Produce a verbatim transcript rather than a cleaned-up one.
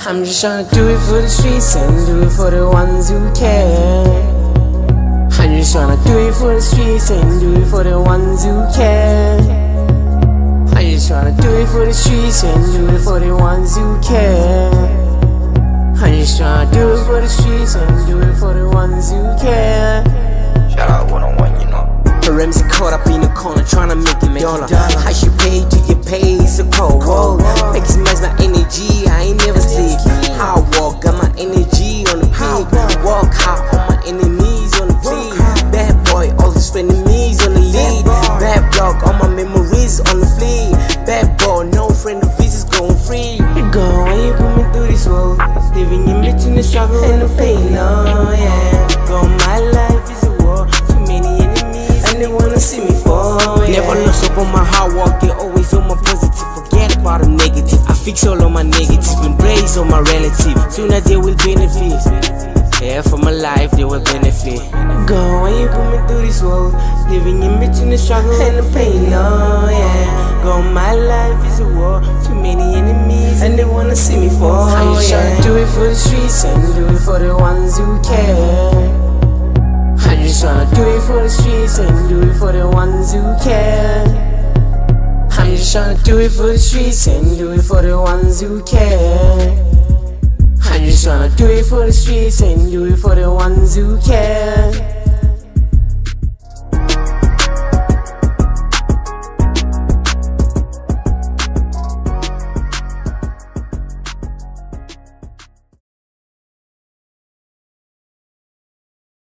I'm just tryna do it for the streets and do it for the ones who care. I'm just tryna do it for the streets and do it for the ones who care. I'm just tryna do it for the streets and do it for the ones who care. I'm just tryna do it for the streets and do it for the ones who care. Shout out one on one, you know. Ramsey caught up in the corner tryna make it dollar. I should pay to get paid, so cold. Whoa, maximize my energy, I ain't never sleep. I walk, got my energy on the peak. Walk hard on my enemies on the plea. Bad boy, all these frenemies on the lead. Bad block, all my memories on the fleet. Bad boy, no friend of his is going free. Go, when you put me through this road, living in between the struggle and the pain, oh yeah. Go, my life is a war, too many enemies and they wanna see me fall, yeah. Never lost up on my hard work, they always on my positive. Forget about the negative, I fix all of my negative, embrace all my relative. Soon as they will benefit, yeah, for my life they will benefit. Go, when you put me through this road, living in between the struggle and the pain, oh yeah. Go, my life is a war, too many enemies and they wanna see me fall, yeah. I'm just tryna do it for the streets and do it for the ones who care. I'm just tryna do it for the streets and do it for the ones who care. I'm just tryna do it for the streets and do it for the ones who care. I'm just tryna do it for the streets and do it for the ones who care.